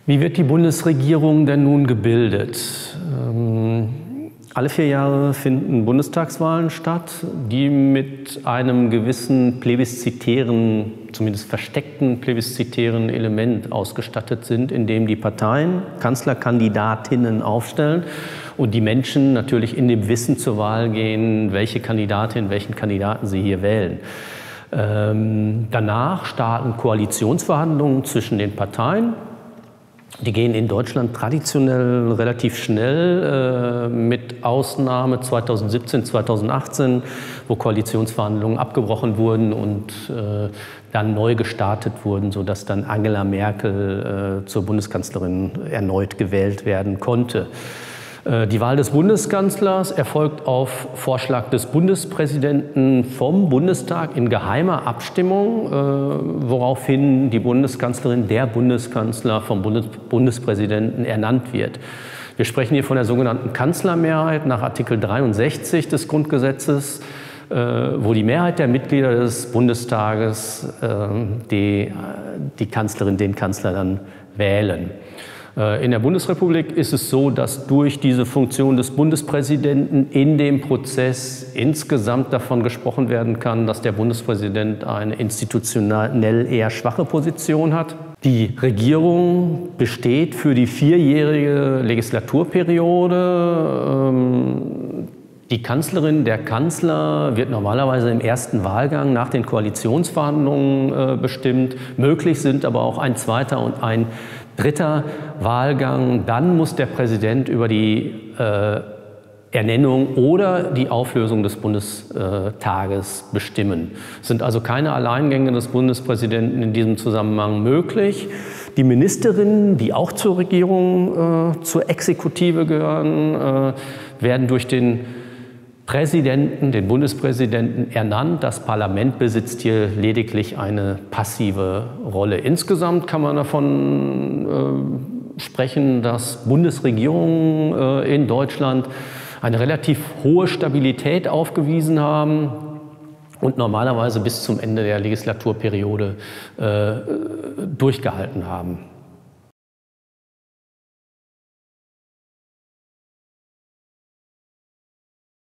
Wie wird die Bundesregierung denn nun gebildet? Alle 4 Jahre finden Bundestagswahlen statt, die mit einem gewissen plebiszitären, zumindest versteckten plebiszitären Element ausgestattet sind, in dem die Parteien Kanzlerkandidatinnen aufstellen und die Menschen natürlich in dem Wissen zur Wahl gehen, welche Kandidatin, welchen Kandidaten sie hier wählen. Danach starten Koalitionsverhandlungen zwischen den Parteien. Die gehen in Deutschland traditionell relativ schnell, mit Ausnahme 2017, 2018, wo Koalitionsverhandlungen abgebrochen wurden und dann neu gestartet wurden, sodass dann Angela Merkel zur Bundeskanzlerin erneut gewählt werden konnte. Die Wahl des Bundeskanzlers erfolgt auf Vorschlag des Bundespräsidenten vom Bundestag in geheimer Abstimmung, woraufhin die Bundeskanzlerin, der Bundeskanzler vom Bundespräsidenten ernannt wird. Wir sprechen hier von der sogenannten Kanzlermehrheit nach Artikel 63 des Grundgesetzes, wo die Mehrheit der Mitglieder des Bundestages die Kanzlerin, den Kanzler dann wählen. In der Bundesrepublik ist es so, dass durch diese Funktion des Bundespräsidenten in dem Prozess insgesamt davon gesprochen werden kann, dass der Bundespräsident eine institutionell eher schwache Position hat. Die Regierung besteht für die 4-jährige Legislaturperiode. Die Kanzlerin, der Kanzler wird normalerweise im ersten Wahlgang nach den Koalitionsverhandlungen bestimmt. Möglich sind aber auch ein zweiter und ein dritter Wahlgang. Dann muss der Präsident über die Ernennung oder die Auflösung des Bundestages bestimmen. Es sind also keine Alleingänge des Bundespräsidenten in diesem Zusammenhang möglich. Die Ministerinnen, die auch zur Regierung, zur Exekutive gehören, werden durch den Präsidenten, den Bundespräsidenten ernannt. Das Parlament besitzt hier lediglich eine passive Rolle. Insgesamt kann man davon sprechen, dass Bundesregierungen in Deutschland eine relativ hohe Stabilität aufgewiesen haben und normalerweise bis zum Ende der Legislaturperiode durchgehalten haben.